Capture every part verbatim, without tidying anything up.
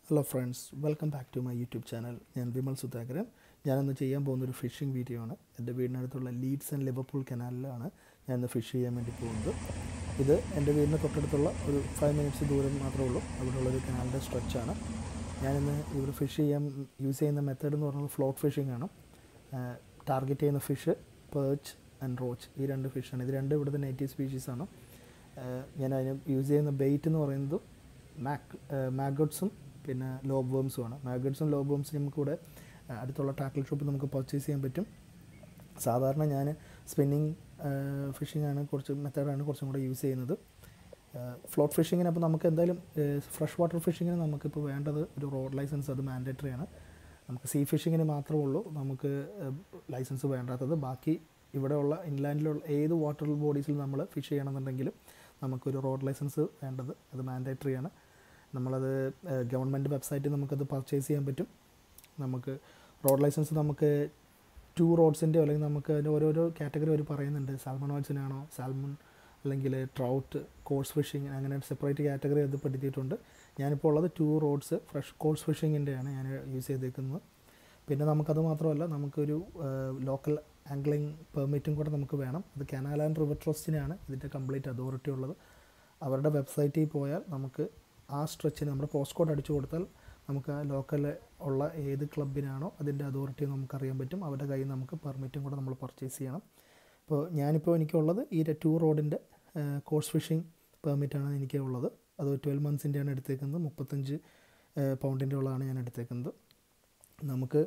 Hello friends, welcome back to my YouTube channel. ഞാൻ വിമൽ സുധാകരൻ. ഞാനിന്ന് ചെയ്യാൻ പോകുന്നൊരു ഫിഷിംഗ് വീഡിയോ ആണ്. എൻ്റെ വീടിനടുത്തുള്ള ലീഡ്സ് ആൻഡ് ലിവർപൂൾ കനാലിലാണ് ഞാൻ ഇന്ന് ഫിഷ് ചെയ്യാൻ വേണ്ടി പോകുന്നത്. ഇത് എൻ്റെ വീടിന് തൊട്ടടുത്തുള്ള ഒരു ഫൈവ് മിനിറ്റ്സ് ദൂരം മാത്രമേ ഉള്ളൂ. അവിടെയുള്ളൊരു കനാലിൻ്റെ സ്ട്രെച്ചാണ്. ഞാനിന്ന് ഇവിടെ ഫിഷ് ചെയ്യാൻ യൂസ് ചെയ്യുന്ന മെത്തേഡ് എന്ന് പറയുന്നത് ഫ്ലോട്ട് ഫിഷിംഗ് ആണ്. ടാർഗറ്റ് ചെയ്യുന്ന ഫിഷ് പേർച്ച് ആൻഡ് റോച്ച്, ഈ രണ്ട് ഫിഷാണ്. ഇത് രണ്ട് ഇവിടുത്തെ നേറ്റീവ് സ്പീഷീസാണ്. ഞാൻ അതിന് യൂസ് ചെയ്യുന്ന ബെയ്റ്റ് എന്ന് പറയുന്നത് മാക് മാഗട്സും പിന്നെ ലോബ് വേംസുമാണ്. മാഗട്സും ലോബ് വേംസും നമുക്കിവിടെ അടുത്തുള്ള ടാക്കിൾ ഷോപ്പിൽ നമുക്ക് പർച്ചേസ് ചെയ്യാൻ പറ്റും. സാധാരണ ഞാൻ സ്പിന്നിങ് ഫിഷിംഗ് ആണ് കുറച്ച് മെത്തേഡാണ് കുറച്ചും കൂടെ യൂസ് ചെയ്യുന്നത്. ഫ്ലോട്ട് ഫിഷിങ്ങിന് അപ്പോൾ നമുക്ക് എന്തായാലും ഫ്രഷ് വാട്ടർ ഫിഷിങ്ങിന് നമുക്കിപ്പോൾ വേണ്ടത് ഒരു റോഡ് ലൈസൻസ്, അത് മാൻഡേറ്ററി ആണ്. നമുക്ക് സീ ഫിഷിങ്ങിന് മാത്രമേ ഉള്ളൂ നമുക്ക് ലൈസൻസ് വേണ്ടാത്തത്. ബാക്കി ഇവിടെയുള്ള ഇൻലാൻഡിലുള്ള ഏത് വാട്ടർ ബോഡീസിൽ നമ്മൾ ഫിഷ് ചെയ്യണമെന്നുണ്ടെങ്കിലും നമുക്കൊരു റോഡ് ലൈസൻസ് വേണ്ടത്, അത് മാൻഡേറ്ററി ആണ്. നമ്മളത് ഗവൺമെൻറ് വെബ്സൈറ്റിൽ നമുക്കത് പർച്ചേസ് ചെയ്യാൻ പറ്റും. നമുക്ക് റോഡ് ലൈസൻസ് നമുക്ക് ടു റോഡ്സിൻ്റെയോ അല്ലെങ്കിൽ നമുക്ക് അതിൻ്റെ ഓരോരോ കാറ്റഗറി അവർ പറയുന്നുണ്ട്. സാൽമണോയിഡ്സിനാണോ, സാൽമൺ അല്ലെങ്കിൽ ട്രൗട്ട്, കോഴ്സ് ഫിഷിംഗ്, അങ്ങനെ സെപ്പറേറ്റ് കാറ്റഗറി അത് പഠിച്ചിട്ടുണ്ട്. ഞാനിപ്പോൾ ഉള്ളത് ടു റോഡ്സ് ഫ്രഷ് കോഴ്സ് ഫിഷിങ്ങിൻ്റെയാണ് ഞാൻ യൂസ് ചെയ്തേക്കുന്നത്. പിന്നെ നമുക്കത് മാത്രമല്ല, നമുക്കൊരു ലോക്കൽ ആംഗ്ലിംഗ് പെർമിറ്റും കൂടെ നമുക്ക് വേണം. അത് കനാൽ ആൻഡ് റിവർ ട്രസ്റ്റിനാണ് ഇതിൻ്റെ കംപ്ലീറ്റ് അതോറിറ്റി ഉള്ളത്. അവരുടെ വെബ്സൈറ്റിൽ പോയാൽ നമുക്ക് ആ സ്ട്രെച്ചിന് നമ്മുടെ പോസ്റ്റ് കോഡ് അടിച്ചു കൊടുത്താൽ നമുക്ക് ആ ലോക്കൽ ഉള്ള ഏത് ക്ലബിനാണോ അതിൻ്റെ അതോറിറ്റി നമുക്കറിയാൻ പറ്റും. അവരുടെ കയ്യിൽ നമുക്ക് പെർമിറ്റും കൂടെ നമ്മൾ പർച്ചേസ് ചെയ്യണം. ഇപ്പോൾ ഞാനിപ്പോൾ എനിക്കുള്ളത് ഈ ടു റോഡിൻ്റെ കോഴ്സ് ഫിഷിംഗ് പെർമിറ്റാണ് എനിക്ക് ഉള്ളത്. അത് ട്വൽവ് മന്ത്സിൻ്റെയാണ് എടുത്തേക്കുന്നത്. മുപ്പത്തഞ്ച് പൗണ്ടിൻ്റെ ഉള്ളതാണ് ഞാൻ എടുത്തേക്കുന്നത്. നമുക്ക്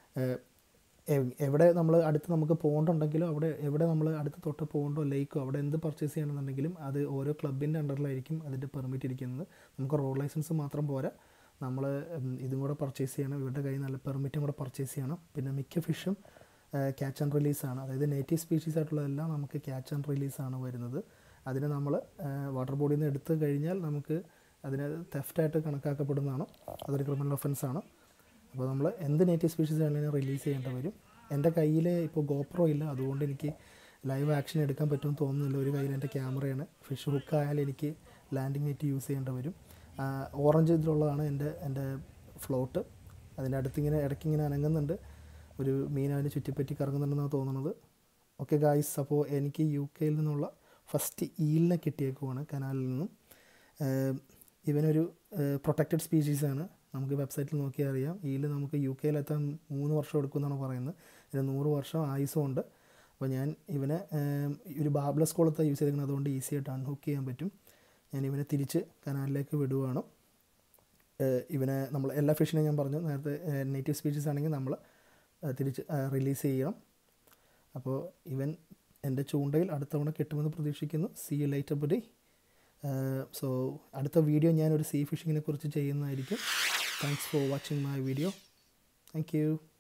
എവിടെ നമ്മൾ അടുത്ത് നമുക്ക് പോണ്ടുണ്ടെങ്കിലോ അവിടെ എവിടെ നമ്മൾ അടുത്ത് തൊട്ട് പോകണ്ടോ ലേക്കോ അവിടെ എന്ത് പർച്ചേസ് ചെയ്യണമെന്നുണ്ടെങ്കിലും അത് ഓരോ ക്ലബിൻ്റെ അണ്ടറിലായിരിക്കും അതിൻ്റെ പെർമിറ്റ് ഇരിക്കുന്നത്. നമുക്ക് റോഡ് ലൈസൻസ് മാത്രം പോരാ, നമ്മൾ ഇതും കൂടെ പർച്ചേസ് ചെയ്യണം. ഇവരുടെ കയ്യിൽ നല്ല പെർമിറ്റും കൂടെ പർച്ചേസ് ചെയ്യണം. പിന്നെ മിക്ക ഫിഷും ക്യാച്ച് ആൻഡ് റിലീസാണ്. അതായത് നേറ്റീവ് സ്പീഷീസ് ആയിട്ടുള്ളതെല്ലാം നമുക്ക് ക്യാച്ച് ആൻഡ് റിലീസാണ് വരുന്നത്. അതിന് നമ്മൾ വാട്ടർ ബോഡിയിൽ നിന്ന് എടുത്തു കഴിഞ്ഞാൽ നമുക്ക് അതിന് തെഫ്റ്റായിട്ട് കണക്കാക്കപ്പെടുന്നതാണ്. അതൊരു ക്രിമിനൽ ഒഫൻസാണ്. അപ്പോൾ നമ്മൾ എന്ത് നേറ്റീവ് സ്പീഷീസ് ആണെങ്കിലും റിലീസ് ചെയ്യേണ്ടി വരും. എൻ്റെ കയ്യിൽ ഇപ്പോൾ ഗോപ്രോ ഇല്ല, അതുകൊണ്ട് എനിക്ക് ലൈവ് ആക്ഷൻ എടുക്കാൻ പറ്റുമെന്ന് തോന്നുന്നില്ല. ഒരു കയ്യിൽ എൻ്റെ ക്യാമറയാണ്. ഫിഷ് ഹുക്കായാലും എനിക്ക് ലാൻഡിങ് നെറ്റ് യൂസ് ചെയ്യേണ്ടി വരും. ഓറഞ്ച് ഇതിലുള്ളതാണ് എൻ്റെ എൻ്റെ ഫ്ലോട്ട്. അതിൻ്റെ അടുത്തിങ്ങനെ ഇടയ്ക്കിങ്ങനെ അനങ്ങുന്നുണ്ട്. ഒരു മീൻ അതിന് ചുറ്റിപ്പറ്റി കറങ്ങുന്നുണ്ടെന്നാണ് തോന്നുന്നത്. ഓക്കെ ഗായ്സ്, അപ്പോൾ എനിക്ക് യു കെയിൽ നിന്നുള്ള ഫസ്റ്റ് ഈലിനെ കിട്ടിയേക്കുവാണ് കനാലിൽ നിന്നും. ഇവനൊരു പ്രൊട്ടക്റ്റഡ് സ്പീഷീസാണ്. നമുക്ക് വെബ്സൈറ്റിൽ നോക്കിയാൽ അറിയാം. ഈൽ നമുക്ക് യു കെയിലെത്താൻ മൂന്ന് വർഷം എടുക്കുമെന്നാണ് പറയുന്നത്. ഇതിന് നൂറ് വർഷം ആയുസും ഉണ്ട്. അപ്പോൾ ഞാൻ ഇവനെ ഒരു ബാബ്ലസ് കോളത്താണ് യൂസ് ചെയ്തിരിക്കുന്നത്, അതുകൊണ്ട് ഈസി ആയിട്ട് അൺഹുക്ക് ചെയ്യാൻ പറ്റും. ഞാൻ ഇവനെ തിരിച്ച് കനാലിലേക്ക് വിടുകയാണ്. ഇവനെ നമ്മൾ എല്ലാ ഫിഷിനെയും ഞാൻ പറഞ്ഞു നേരത്തെ നേറ്റീവ് സ്പീഷീസ് ആണെങ്കിൽ നമ്മൾ തിരിച്ച് റിലീസ് ചെയ്യണം. അപ്പോൾ ഇവൻ എൻ്റെ ചൂണ്ടയിൽ അടുത്ത തവണ കിട്ടുമെന്ന് പ്രതീക്ഷിക്കുന്നു. See you later buddy. So അടുത്ത വീഡിയോ ഞാനൊരു സീ ഫിഷിങ്ങിനെ കുറിച്ച് ചെയ്യുന്നതായിരിക്കും. Thanks for watching my video. Thank U.